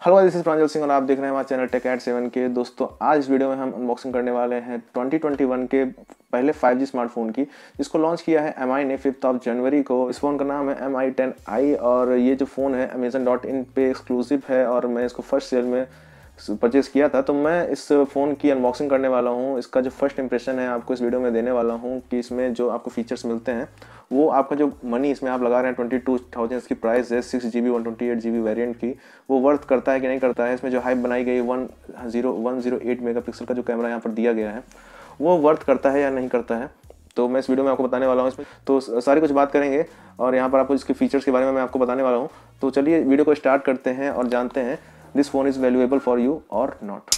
Hello, this is Pranjal Singh और आप देख रहे हैं हमारा चैनल टेक एट 7 के। दोस्तों, आज इस वीडियो में हम अनबॉक्सिंग करने वाले हैं 2021 के पहले 5G स्मार्टफोन की, जिसको लॉन्च किया है MI ने 5 जनवरी को। इस फोन का नाम है MI 10i और ये जो फ़ोन है Amazon.in पे एक्सक्लूसिव है और मैं इसको फर्स्ट सेल में परचेज़ किया था। तो मैं इस फ़ोन की अनबॉक्सिंग करने वाला हूँ। इसका जो फर्स्ट इंप्रेशन है आपको इस वीडियो में देने वाला हूँ कि इसमें जो आपको फीचर्स मिलते हैं वो आपका जो मनी इसमें आप लगा रहे हैं 22,000 इसकी प्राइस है 6GB 128GB वेरिएंट की, वो वर्थ करता है कि नहीं करता है। इसमें जो हाइप बनाई गई 108 मेगापिक्सल का जो कैमरा यहाँ पर दिया गया है वो वर्थ करता है या नहीं करता है, तो मैं इस वीडियो में आपको बताने वाला हूँ। इसमें तो सारी कुछ बात करेंगे और यहाँ पर आपको इसके फीचर्स के बारे में मैं आपको बताने वाला हूँ। तो चलिए वीडियो को स्टार्ट करते हैं और जानते हैं this phone is valuable for you और नॉट।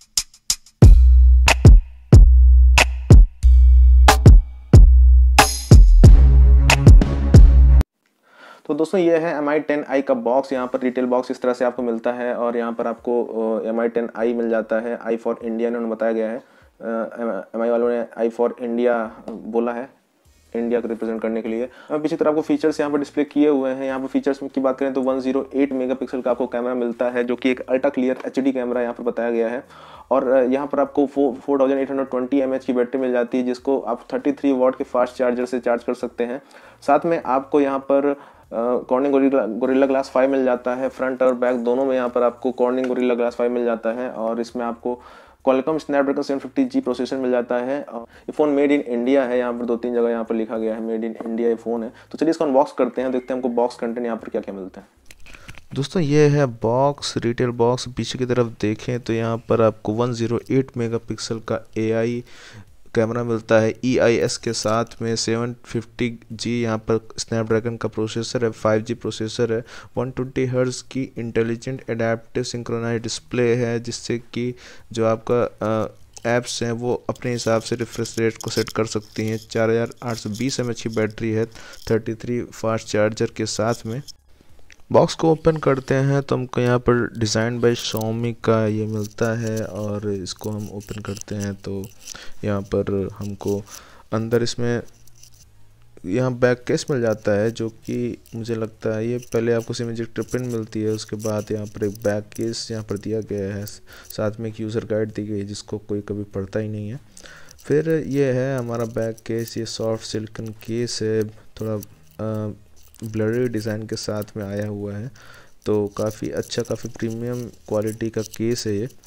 तो दोस्तों, ये है MI 10i का बॉक्स। यहाँ पर रिटेल बॉक्स इस तरह से आपको मिलता है और यहाँ पर आपको MI 10i मिल जाता है। आई फॉर इंडिया इन्होंने बताया गया है, MI वालों ने आई फॉर इंडिया बोला है, इंडिया को रिप्रेजेंट करने के लिए। पीछे तरफ आपको फीचर्स यहाँ पर डिस्प्ले किए हुए हैं। यहाँ पर फीचर्स की बात करें तो 108 मेगापिक्सल का आपको कैमरा मिलता है, जो कि एक अल्ट्रा क्लियर HD कैमरा यहाँ पर बताया गया है। और यहाँ पर आपको 4820 mAh की बैटरी मिल जाती है, जिसको आप 33 वाट के फास्ट चार्जर से चार्ज कर सकते हैं। साथ में आपको यहाँ पर कॉर्निंग गोरिल्ला ग्लास 5 मिल जाता है। फ्रंट और बैक दोनों में यहाँ पर आपको कॉर्निंग गोरिल्ला ग्लास 5 मिल जाता है और इसमें आपको क्वालकॉम स्नैपड्रैगन 750G प्रोसेसर मिल जाता है। ये फ़ोन मेड इन इंडिया है, यहाँ पर 2-3 जगह यहाँ पर लिखा गया है मेड इन इंडिया ये फ़ोन है। तो चलिए इसको अनबॉक्स करते हैं, देखते हैं हमको बॉक्स कंटेंट यहाँ पर क्या क्या मिलता है। दोस्तों, ये है बॉक्स, रिटेल बॉक्स। पीछे की तरफ देखें तो यहाँ पर आपको 108 मेगापिक्सल का AI कैमरा मिलता है EIS के साथ में। 750G यहाँ पर स्नैपड्रैगन का प्रोसेसर है, 5G प्रोसेसर है, 120 हर्ट्ज़ की इंटेलिजेंट एडेप्टिव सिंक्रोनाइज डिस्प्ले है, जिससे कि जो आपका ऐप्स हैं वो अपने हिसाब से रिफ्रेश रेट को सेट कर सकती हैं। 4820 mAh की बैटरी है 33 फास्ट चार्जर के साथ में। बॉक्स को ओपन करते हैं तो हमको यहाँ पर डिज़ाइन बाय Xiaomi का ये मिलता है और इसको हम ओपन करते हैं तो यहाँ पर हमको अंदर इसमें यहाँ बैक केस मिल जाता है, जो कि मुझे लगता है ये पहले आपको सिम इजेक्टर पिन मिलती है, उसके बाद यहाँ पर एक बैक केस यहाँ पर दिया गया है, साथ में एक यूज़र गाइड दी गई है जिसको कोई कभी पढ़ता ही नहीं है। फिर ये है हमारा बैक केस, ये सॉफ्ट सिलिकॉन केस है, थोड़ा ब्लरी डिज़ाइन के साथ में आया हुआ है, तो काफ़ी अच्छा, काफ़ी प्रीमियम क्वालिटी का केस है ये।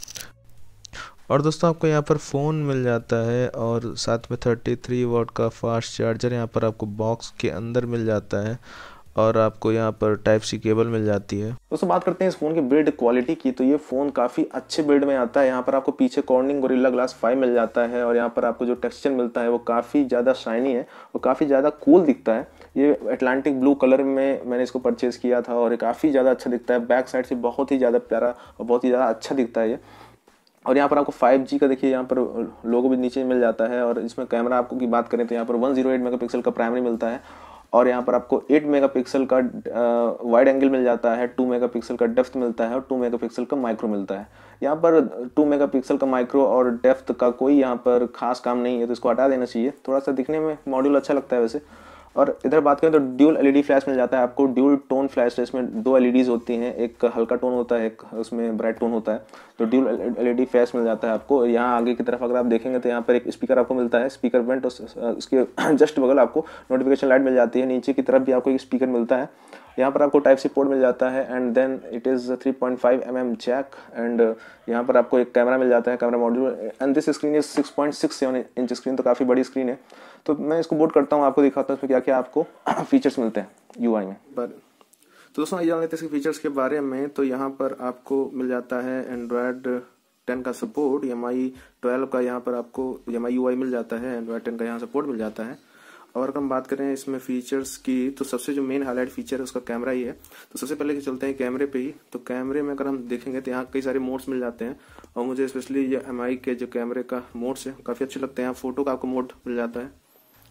और दोस्तों, आपको यहाँ पर फ़ोन मिल जाता है और साथ में 33 वाट का फास्ट चार्जर यहाँ पर आपको बॉक्स के अंदर मिल जाता है और आपको यहाँ पर टाइप सी केबल मिल जाती है। दोस्तों, बात करते हैं इस फ़ोन की बिल्ड क्वालिटी की, तो ये फ़ोन काफ़ी अच्छे बिल्ड में आता है। यहाँ पर आपको पीछे कॉर्निंग गोरिल्ला ग्लास 5 मिल जाता है और यहाँ पर आपको जो टेक्सचर मिलता है वो काफ़ी ज़्यादा शाइनी है और काफ़ी ज़्यादा कूल दिखता है। ये अटलांटिक ब्लू कलर में मैंने इसको परचेज़ किया था और ये काफ़ी ज़्यादा अच्छा दिखता है। बैक साइड से बहुत ही ज़्यादा प्यारा और बहुत ही ज़्यादा अच्छा दिखता है ये। और यहाँ पर आपको 5G का देखिए यहाँ पर लोगो भी नीचे मिल जाता है। और इसमें कैमरा आपको की बात करें तो यहाँ पर 108 मेगापिक्सल का प्राइमरी मिलता है और यहाँ पर आपको 8 मेगापिक्सल का वाइड एंगल मिल जाता है, 2 मेगापिक्सल का डेप्थ मिलता है और 2 मेगापिक्सल का माइक्रो मिलता है। यहाँ पर 2 मेगापिक्सल का माइक्रो और डेप्थ का कोई यहाँ पर खास काम नहीं है, तो इसको हटा देना चाहिए। थोड़ा सा दिखने में मॉड्यूल अच्छा लगता है वैसे। और इधर बात करें तो ड्यूल LED फ्लैश मिल जाता है आपको, ड्यूल टोन फ्लैश है। इसमें 2 LEDs होती हैं, एक हल्का टोन होता है, एक उसमें ब्राइट टोन होता है। तो ड्यूल LED फ्लैश मिल जाता है आपको। यहाँ आगे की तरफ अगर आप देखेंगे तो यहाँ पर एक स्पीकर आपको मिलता है, स्पीकर वेंट, उसके जस्ट बगल आपको नोटिफिकेशन लाइट मिल जाती है। नीचे की तरफ भी आपको एक स्पीकर मिलता है। यहाँ पर आपको टाइप सी पोर्ट मिल जाता है and then it is 3.5 mm jack and यहाँ पर आपको एक कैमरा मिल जाता है, camera module. And this screen is 6.67 inch screen, तो काफ़ी बड़ी स्क्रीन है। तो मैं इसको बोट करता हूँ, आपको दिखाता हूँ इसमें क्या क्या आपको फीचर्स मिलते हैं UI में। पर तो दोस्तों, जान लेते हैं इसके फीचर्स के बारे में। तो यहाँ पर आपको मिल जाता है एंड्रॉयड 10 का सपोर्ट, MI 12 का यहाँ पर आपको MI UI मिल जाता है, एंड्रॉयड 10 का यहाँ सपोर्ट मिल जाता है। और हम बात करें इसमें फीचर्स की तो सबसे जो मेन हाईलाइट फीचर है उसका कैमरा ही है। तो सबसे पहले चलते हैं कैमरे पे ही। तो कैमरे में अगर हम देखेंगे तो यहाँ कई सारे मोड्स मिल जाते हैं और मुझे स्पेशली ये MI के जो कैमरे का मोड्स है काफ़ी अच्छे लगते हैं। यहाँ फोटो का आपको मोड मिल जाता है,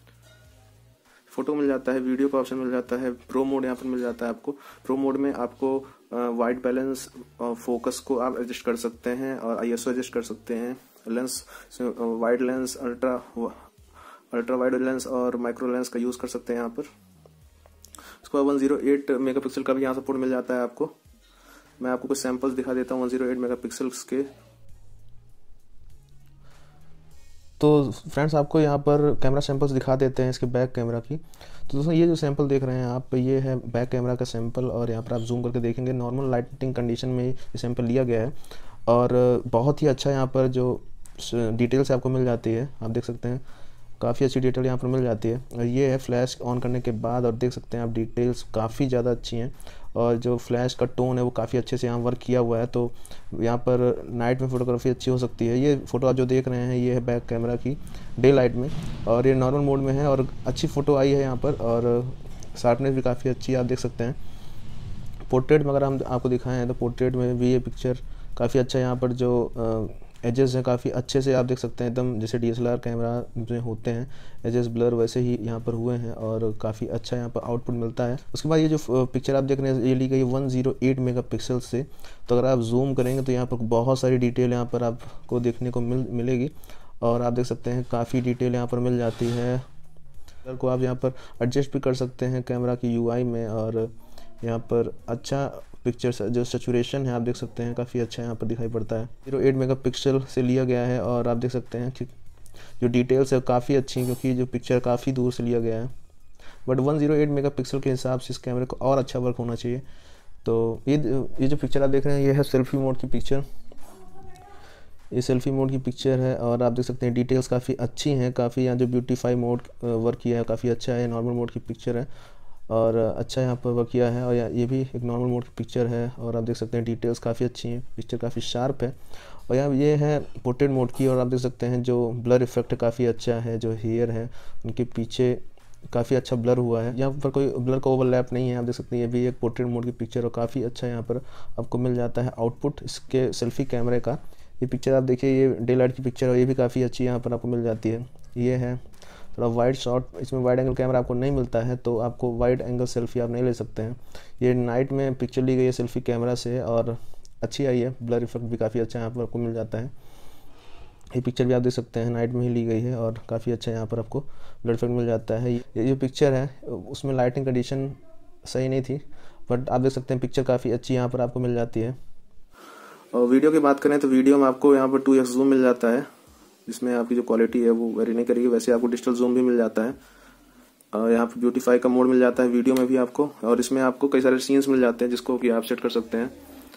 फोटो मिल जाता है, वीडियो का ऑप्शन मिल जाता है, प्रो मोड यहाँ पर मिल जाता है आपको। प्रो मोड में आपको वाइट बैलेंस और फोकस को आप एडजस्ट कर सकते हैं और ISO एडजस्ट कर सकते हैं। Lens, wide lens, ultra wide lens और माइक्रो लेंस का यूज़ कर सकते हैं यहाँ पर। उसके बाद 108 मेगापिक्सल का भी यहाँ सपोर्ट मिल जाता है आपको। मैं आपको कुछ सैंपल्स दिखा देता हूँ 108 मेगापिक्सल्स के। तो फ्रेंड्स आपको यहाँ पर कैमरा सैंपल्स दिखा देते हैं इसके बैक कैमरा की। तो दोस्तों ये जो सैंपल देख रहे हैं आप, ये है बैक कैमरा का सैंपल, और यहाँ पर आप जूम करके देखेंगे नॉर्मल लाइटिंग कंडीशन में ये सैंपल लिया गया है, और बहुत ही अच्छा यहाँ पर जो डिटेल्स आपको मिल जाती है। आप देख सकते हैं काफ़ी अच्छी डिटेल यहाँ पर मिल जाती है। और ये है फ्लैश ऑन करने के बाद, और देख सकते हैं आप डिटेल्स काफ़ी ज़्यादा अच्छी हैं, और जो फ्लैश का टोन है वो काफ़ी अच्छे से यहाँ वर्क किया हुआ है। तो यहाँ पर नाइट में फ़ोटोग्राफी अच्छी हो सकती है। ये फ़ोटो आप जो देख रहे हैं ये है बैक कैमरा की डे लाइट में, और ये नॉर्मल मोड में है, और अच्छी फ़ोटो आई है यहाँ पर, और शार्पनेस भी काफ़ी अच्छी है, आप देख सकते हैं। पोर्ट्रेट में अगर हम आपको दिखाएं तो पोर्ट्रेट में भी ये पिक्चर काफ़ी अच्छा है। यहाँ पर जो एजेस हैं काफ़ी अच्छे से आप देख सकते हैं, एकदम जैसे DSLR कैमरा जो होते हैं एजेस ब्लर वैसे ही यहाँ पर हुए हैं, और काफ़ी अच्छा यहाँ पर आउटपुट मिलता है। उसके बाद ये जो पिक्चर आप देख रहे हैं ये ली गई 108 मेगापिक्सल से। तो अगर आप जूम करेंगे तो यहाँ पर बहुत सारी डिटेल यहाँ पर आपको देखने को मिलेगी, और आप देख सकते हैं काफ़ी डिटेल यहाँ पर मिल जाती है। कलर को आप यहाँ पर एडजस्ट भी कर सकते हैं कैमरा की UI में, और यहाँ पर अच्छा पिक्चर जो सैचुरेशन है आप देख सकते हैं काफ़ी अच्छा यहाँ पर दिखाई पड़ता है। 08 मेगापिक्सल से लिया गया है, और आप देख सकते हैं कि जो डिटेल्स है काफ़ी अच्छी हैं, क्योंकि जो पिक्चर काफ़ी दूर से लिया गया है। बट 108 मेगापिक्सल के हिसाब से इस कैमरे को और अच्छा वर्क होना चाहिए। तो ये जो पिक्चर आप देख रहे हैं ये है सेल्फी मोड की पिक्चर। ये सेल्फी मोड की पिक्चर है, और आप देख सकते हैं डिटेल्स काफ़ी अच्छी हैं। काफ़ी यहाँ जो ब्यूटीफाई मोड वर्क किया है काफ़ी अच्छा है। नॉर्मल मोड की पिक्चर है, और अच्छा यहाँ पर वर्क किया है, और ये भी एक नॉर्मल मोड की पिक्चर है, और आप देख सकते हैं डिटेल्स काफ़ी अच्छी हैं, पिक्चर काफ़ी शार्प है। और यहाँ ये है पोर्ट्रेट मोड की, और आप देख सकते हैं जो ब्लर इफेक्ट काफ़ी अच्छा है, जो हेयर है उनके पीछे काफ़ी अच्छा ब्लर हुआ है, यहाँ पर कोई ब्लर का ओवरलैप नहीं है। आप देख सकते हैं ये भी एक पोर्ट्रेट मोड की पिक्चर, और काफ़ी अच्छा यहाँ पर आपको मिल जाता है आउटपुट इसके सेल्फी कैमरे का। ये पिक्चर आप देखिए, ये डे लाइट की पिक्चर है, ये भी काफ़ी अच्छी यहाँ पर आपको मिल जाती है। ये है थोड़ा वाइड शॉट, इसमें वाइड एंगल कैमरा आपको नहीं मिलता है, तो आपको वाइड एंगल सेल्फी आप नहीं ले सकते हैं। ये नाइट में पिक्चर ली गई है सेल्फी कैमरा से, और अच्छी आई है। ब्लर इफेक्ट भी काफ़ी अच्छा यहाँ पर आपको मिल जाता है। ये पिक्चर भी आप देख सकते हैं नाइट में ही ली गई है, और काफ़ी अच्छा यहाँ पर आपको ब्लर इफेक्ट मिल जाता है। ये जो पिक्चर है उसमें लाइटिंग कंडीशन सही नहीं थी, बट आप देख सकते हैं पिक्चर काफ़ी अच्छी यहाँ पर आपको मिल जाती है। और वीडियो की बात करें तो वीडियो में आपको यहाँ पर 2x जूम मिल जाता है, जिसमें आपकी जो क्वालिटी है वो वेरी नहीं करेगी। वैसे आपको डिजिटल जूम भी मिल जाता है, और यहाँ पर ब्यूटीफाई का मोड मिल जाता है वीडियो में भी आपको, और इसमें आपको कई सारे सीन्स मिल जाते हैं जिसको कि आप सेट कर सकते हैं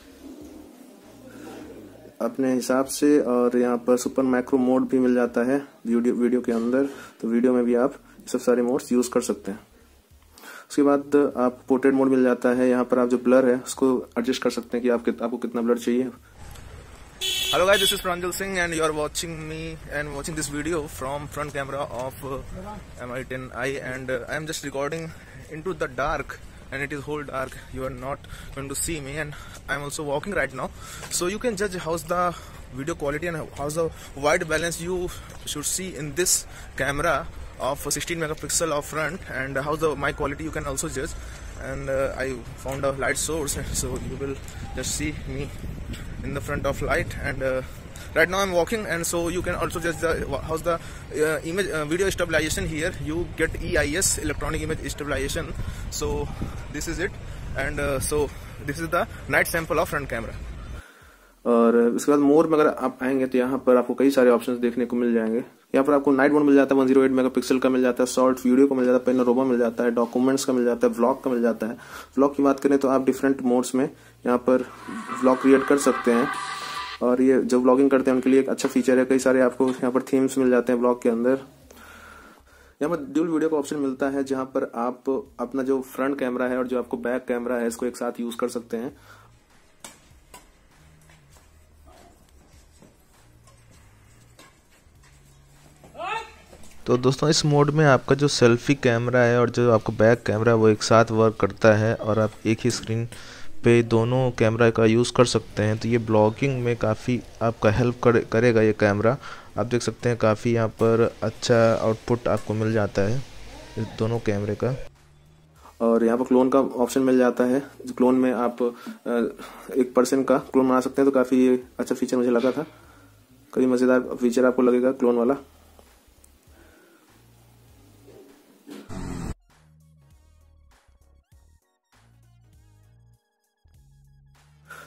अपने हिसाब से। और यहाँ पर सुपर मैक्रो मोड भी मिल जाता है वीडियो के अंदर, तो वीडियो में भी आप सब सारे मोड्स यूज कर सकते हैं। उसके बाद आप पोर्ट्रेट मोड मिल जाता है, यहाँ पर आप जो ब्लर है उसको एडजस्ट कर सकते हैं कि आपको कितना ब्लर चाहिए। Hello guys, this is Pranjal Singh and you are watching me and watching this video from front camera of Mi10i, and I am just recording into the dark, and it is whole dark. You are not going to see me, and I am also walking right now, so you can judge how's the video quality and how's the white balance you should see in this camera of 16 megapixel of front, and how's the mic quality you can also judge. And I found a light source, so you will just see me in the front of light, and right now I'm walking, and so you can also judge how's the image video stabilization here. You get EIS, electronic image stabilization. So this is it, and so this is the night sample of front camera. और इसके बाद मोर में अगर आप आएंगे तो यहाँ पर आपको कई सारे ऑप्शंस देखने को मिल जाएंगे। यहाँ पर आपको नाइट मोड मिल जाता है, 108 मेगापिक्सल का मिल जाता है, शॉर्ट वीडियो का मिल जाता है, पेनोरामा मिल जाता है, डॉक्यूमेंट्स का मिल जाता है, व्लॉग का मिल जाता है। व्लॉग की बात करें तो आप डिफरेंट मोड्स में यहाँ पर व्लॉग क्रिएट कर सकते हैं, और ये जो व्लॉगिंग करते हैं उनके लिए एक अच्छा फीचर है। कई सारे आपको यहाँ पर थीम्स मिल जाते हैं व्लॉग के अंदर। यहाँ पर ड्यूल वीडियो का ऑप्शन मिलता है, जहाँ पर आप अपना जो फ्रंट कैमरा है और जो आपको बैक कैमरा है इसको एक साथ यूज कर सकते हैं। तो दोस्तों इस मोड में आपका जो सेल्फी कैमरा है और जो आपका बैक कैमरा है वो एक साथ वर्क करता है, और आप एक ही स्क्रीन पे दोनों कैमरा का यूज़ कर सकते हैं। तो ये ब्लॉगिंग में काफ़ी आपका हेल्प करेगा ये कैमरा। आप देख सकते हैं काफ़ी यहाँ पर अच्छा आउटपुट आपको मिल जाता है इस दोनों कैमरे का। और यहाँ पर क्लोन का ऑप्शन मिल जाता है, जो क्लोन में आप एक पर्सन का क्लोन बना सकते हैं। तो काफ़ी ये अच्छा फीचर मुझे लगा था, कई मज़ेदार फीचर आपको लगेगा क्लोन वाला।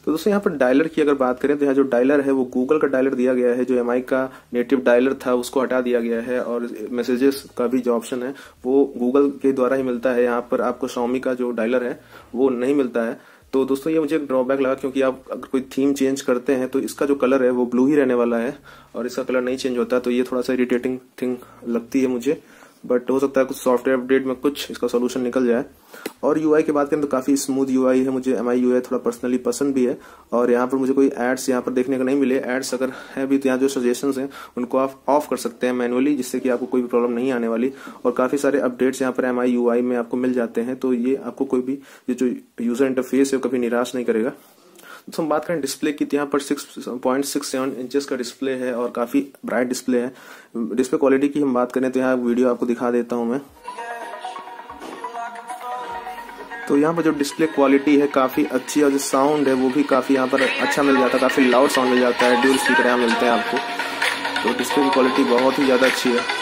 तो दोस्तों यहाँ पर डायलर की अगर बात करें तो यहाँ जो डायलर है वो गूगल का डायलर दिया गया है, जो एमआई का नेटिव डायलर था उसको हटा दिया गया है, और मैसेजेस का भी जो ऑप्शन है वो गूगल के द्वारा ही मिलता है। यहाँ पर आपको Xiaomi का जो डायलर है वो नहीं मिलता है। तो दोस्तों ये मुझे ड्रॉबैक लगा, क्योंकि आप अगर कोई थीम चेंज करते हैं तो इसका जो कलर है वो ब्लू ही रहने वाला है और इसका कलर नहीं चेंज होता, तो ये थोड़ा सा इरिटेटिंग थिंग लगती है मुझे। बट हो सकता है कुछ सॉफ्टवेयर अपडेट में कुछ इसका सोल्यूशन निकल जाए। और यूआई की बात करें तो काफी स्मूथ यूआई है, मुझे एमआई यूआई थोड़ा पर्सनली पसंद भी है। और यहाँ पर मुझे कोई एड्स यहाँ पर देखने को नहीं मिले। एड्स अगर है भी तो यहाँ जो सजेशंस हैं उनको आप ऑफ कर सकते हैं मैनुअली, जिससे कि आपको कोई भी प्रॉब्लम नहीं आने वाली। और काफी सारे अपडेट्स यहाँ पर एमआई यूआई में आपको मिल जाते हैं, तो ये आपको कोई भी ये जो यूजर इंटरफेस है कभी निराश नहीं करेगा। तो हम बात करें डिस्प्ले की, तो यहाँ पर 6.67 इंचेस का डिस्प्ले है और काफी ब्राइट डिस्प्ले है। डिस्प्ले क्वालिटी की हम बात करें तो यहाँ वीडियो आपको दिखा देता हूँ मैं। तो यहाँ पर जो डिस्प्ले क्वालिटी है काफी अच्छी, और जो साउंड है वो भी काफी यहाँ पर अच्छा मिल जाता है, काफी लाउड साउंड मिल जाता है। ड्यूल स्पीकर यहाँ मिलते हैं आपको, तो डिस्प्ले की क्वालिटी बहुत ही ज्यादा अच्छी है।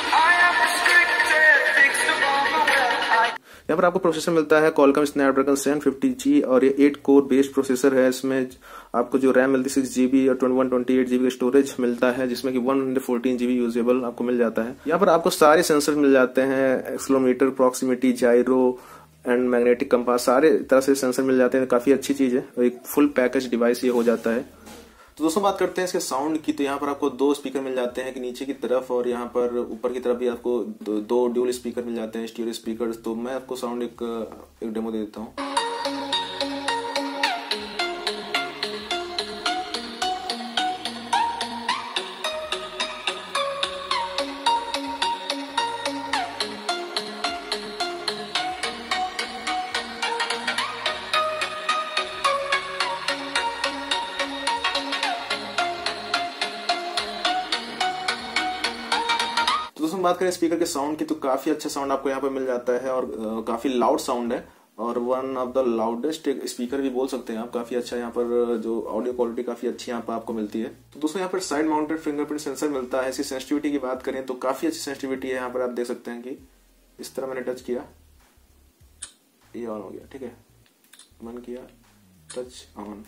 यहाँ पर आपको प्रोसेसर मिलता है Qualcomm Snapdragon 750G और ये 8 कोर बेस्ड प्रोसेसर है। इसमें आपको जो रैम मिलती है 6GB और 128GB का स्टोरेज मिलता है, जिसमें कि 114GB यूजेबल आपको मिल जाता है। यहाँ पर आपको सारे सेंसर मिल जाते हैं, accelerometer, proximity, gyro and magnetic compass, सारे तरह से सेंसर मिल जाते हैं। काफी अच्छी चीज है, एक फुल पैकेज डिवाइस ये हो जाता है। तो दोस्तों बात करते हैं इसके साउंड की, तो यहाँ पर आपको 2 स्पीकर मिल जाते हैं, कि नीचे की तरफ और यहाँ पर ऊपर की तरफ भी आपको दो ड्यूल स्पीकर मिल जाते हैं, स्टीरियो स्पीकर। तो मैं आपको साउंड एक डेमो दे देता हूँ। दोस्तों बात करें स्पीकर के साउंड की, तो काफी अच्छा साउंड आपको यहाँ पर मिल जाता है और काफी लाउड साउंड है, और one of the loudest speaker भी बोल सकते हैं आप। काफी अच्छा यहाँ पर जो ऑडियो क्वालिटी काफी अच्छी यहाँ पर आपको मिलती है। तो दोस्तों यहाँ पर साइड माउंटेड फिंगरप्रिंट सेंसर मिलता है। इसकी सेंसिटिविटी की बात करें तो काफी अच्छी सेंसिटिविटी है। यहाँ पर आप देख सकते हैं कि इस तरह मैंने टच किया, ये ऑन हो गया, ठीक है, मन किया, टच ऑन।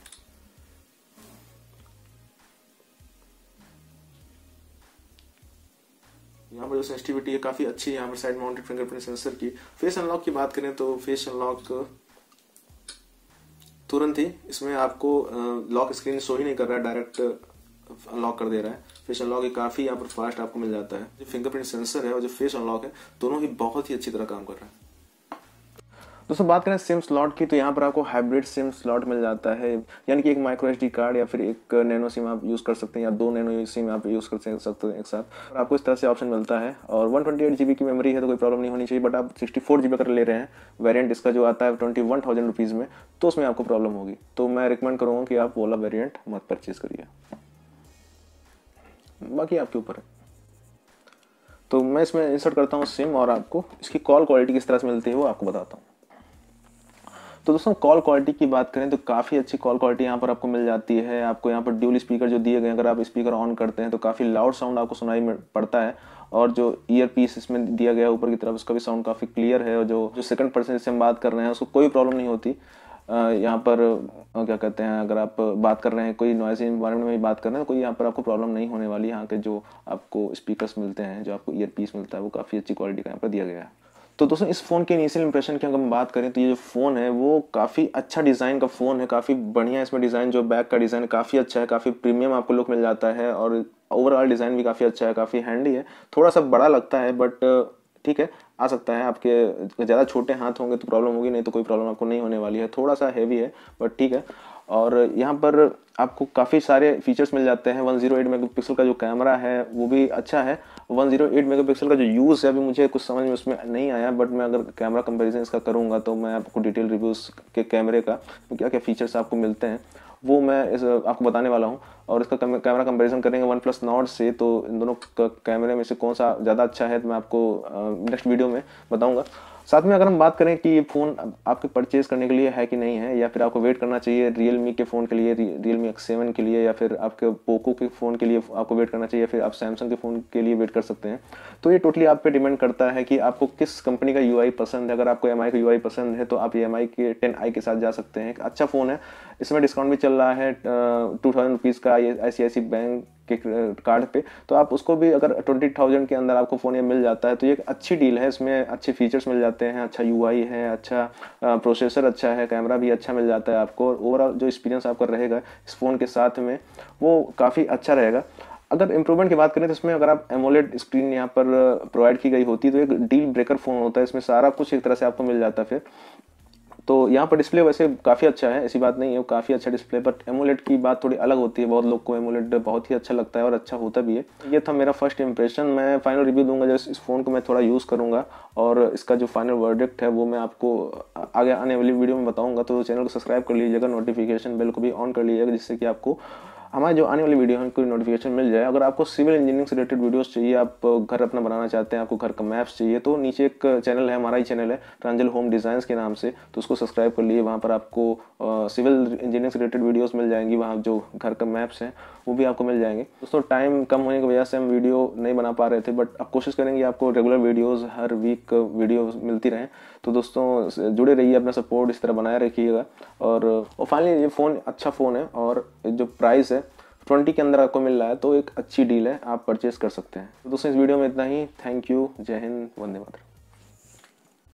यहाँ पर जो सेंसिटिविटी है काफी अच्छी है यहाँ पर साइड माउंटेड फिंगरप्रिंट सेंसर की। फेस अनलॉक की बात करें तो फेस अनलॉक तुरंत ही इसमें आपको लॉक स्क्रीन शो ही नहीं कर रहा है, डायरेक्ट अनलॉक कर दे रहा है। फेस अनलॉक ही काफी यहाँ पर फास्ट आपको मिल जाता है। जो फिंगरप्रिंट सेंसर है और जो फेस अनलॉक है दोनों ही बहुत ही अच्छी तरह काम कर रहा है। दोस्तों बात करें सिम स्लॉट की, तो यहाँ पर आपको हाइब्रिड सिम स्लॉट मिल जाता है, यानी कि एक माइक्रो SD कार्ड या फिर एक नैनो सिम आप यूज कर सकते हैं, या 2 नैनो सिम आप यूज कर सकते हैं एक साथ। और आपको इस तरह से ऑप्शन मिलता है, और 128GB की मेमोरी है तो कोई प्रॉब्लम नहीं होनी चाहिए। बट आप 64GB अगर ले रहे हैं वेरिएंट, इसका जो आता है 21,000 रुपीज में, तो उसमें आपको प्रॉब्लम होगी। तो मैं रिकमेंड करूंगा कि आप वाला वेरियंट मत परचेज करिए, बाकी आपके ऊपर है। तो मैं इसमें इंसर्ट करता हूँ सिम, और आपको इसकी कॉल क्वालिटी किस तरह से मिलती है वो आपको बताता हूँ। तो दोस्तों कॉल क्वालिटी की बात करें तो काफ़ी अच्छी कॉल क्वालिटी यहाँ पर आपको मिल जाती है। आपको यहाँ पर ड्यूल स्पीकर जो दिए गए, अगर आप स्पीकर ऑन करते हैं तो काफ़ी लाउड साउंड आपको सुनाई पड़ता है, और जो ईयर पीस इसमें दिया गया ऊपर की तरफ उसका भी साउंड काफ़ी क्लियर है। और जो सेकंड पर्सन से हम बात कर रहे हैं उसको कोई प्रॉब्लम नहीं होती। यहाँ पर क्या कहते हैं, अगर आप बात कर रहे हैं कोई नॉइज़ी एनवायरनमेंट में भी बात कर रहे हैं, कोई यहाँ पर आपको प्रॉब्लम नहीं होने वाली। यहाँ के जो आपको स्पीकर्स मिलते हैं, जो आपको ईयर पीस मिलता है, वो काफ़ी अच्छी क्वालिटी का यहाँ पर दिया गया है। तो दोस्तों इस फ़ोन के इनिशियल इंप्रेशन की अगर हम बात करें तो ये जो फ़ोन है वो काफ़ी अच्छा डिज़ाइन का फ़ोन है, काफ़ी बढ़िया इसमें डिज़ाइन, जो बैक का डिज़ाइन काफ़ी अच्छा है, काफ़ी प्रीमियम आपको लुक मिल जाता है, और ओवरऑल डिज़ाइन भी काफ़ी अच्छा है, काफ़ी हैंडी है। थोड़ा सा बड़ा लगता है बट ठीक है, आ सकता है। आपके ज़्यादा छोटे हाथ होंगे तो प्रॉब्लम होगी, नहीं तो कोई प्रॉब्लम आपको नहीं होने वाली है। थोड़ा सा हैवी है बट ठीक है। और यहाँ पर आपको काफ़ी सारे फीचर्स मिल जाते हैं। 108 मेगापिक्सल का जो कैमरा है वो भी अच्छा है। 108 मेगापिक्सल का जो यूज़ है अभी मुझे कुछ समझ में उसमें नहीं आया, बट मैं अगर कैमरा कंपैरिजन इसका करूँगा तो मैं आपको डिटेल रिव्यूज़ के कैमरे का क्या क्या फीचर्स आपको मिलते हैं वो मैं आपको बताने वाला हूँ। और इसका कैमरा कंपैरिजन करेंगे OnePlus Nord से, तो इन दोनों कैमरे में से कौन सा ज़्यादा अच्छा है तो मैं आपको नेक्स्ट वीडियो में बताऊँगा। साथ में अगर हम बात करें कि ये फ़ोन आपके परचेज करने के लिए है कि नहीं है, या फिर आपको वेट करना चाहिए Realme के फ़ोन के लिए, Realme X7 के लिए, या फिर आपके पोको के फ़ोन के लिए आपको वेट करना चाहिए, या फिर आप सैमसंग के फ़ोन के लिए वेट कर सकते हैं। तो ये टोटली आप पे डिपेंड करता है कि आपको किस कंपनी का UI पसंद है। अगर आपको MI का UI पसंद है तो आप MI के 10i के साथ जा सकते हैं। एक अच्छा फ़ोन है, इसमें डिस्काउंट भी चल रहा है 2000 रुपीज़ का ICICI बैंक के कार्ड पे, तो आप उसको भी अगर 20,000 के अंदर आपको फ़ोन ये मिल जाता है तो ये एक अच्छी डील है। इसमें अच्छे फीचर्स मिल जाते हैं, अच्छा UI है, अच्छा प्रोसेसर अच्छा है, कैमरा भी अच्छा मिल जाता है आपको, और ओवरऑल जो एक्सपीरियंस आपका रहेगा इस फ़ोन के साथ में वो काफ़ी अच्छा रहेगा। अगर इम्प्रूवमेंट की बात करें तो इसमें अगर आप एमोलेड स्क्रीन यहाँ पर प्रोवाइड की गई होती तो एक डील ब्रेकर फ़ोन होता है, इसमें सारा कुछ एक तरह से आपको मिल जाता है फिर। तो यहाँ पर डिस्प्ले वैसे काफ़ी अच्छा है, ऐसी बात नहीं है, वो काफ़ी अच्छा डिस्प्ले, बट एमोलेड की बात थोड़ी अलग होती है। बहुत लोग को एमोलेड बहुत ही अच्छा लगता है और अच्छा होता भी है। ये था मेरा फर्स्ट इंप्रेशन। मैं फाइनल रिव्यू दूंगा जब इस फ़ोन को मैं थोड़ा यूज़ करूँगा, और इसका जो फाइनल वर्डिक्ट है वो मैं आपको आगे आने वाली वीडियो में बताऊँगा। तो चैनल को सब्सक्राइब कर लीजिएगा, नोटिफिकेशन बेल को भी ऑन कर लीजिएगा, जिससे कि आपको हमारे जो आने वाली वीडियो है कोई नोटिफिकेशन मिल जाए। अगर आपको सिविल इंजीनियरिंग से रिलेटेड वीडियोस चाहिए, आप घर अपना बनाना चाहते हैं, आपको घर का मैप्स चाहिए, तो नीचे एक चैनल है, हमारा ही चैनल है प्रांजल होम डिज़ाइंस के नाम से, तो उसको सब्सक्राइब कर लिए। वहाँ पर आपको सिविल इंजीनियरिंग से रिलेटेड वीडियोस मिल जाएंगी, वहाँ जो घर का मैप्स हैं वो भी आपको मिल जाएंगे। दोस्तों टाइम कम होने की वजह से हम वीडियो नहीं बना पा रहे थे, बट अब कोशिश करेंगे आपको रेगुलर वीडियोज़ हर वीक वीडियो मिलती रहें। तो दोस्तों जुड़े रहिए, अपना सपोर्ट इस तरह बनाए रखिएगा। और फाइनली ये फ़ोन अच्छा फ़ोन है, और जो प्राइस है 20 के अंदर आपको मिल रहा है, तो एक अच्छी डील है, आप परचेज कर सकते हैं। तो दोस्तों इस वीडियो में इतना ही। थैंक यू, जय हिंद, वंदे मातरम।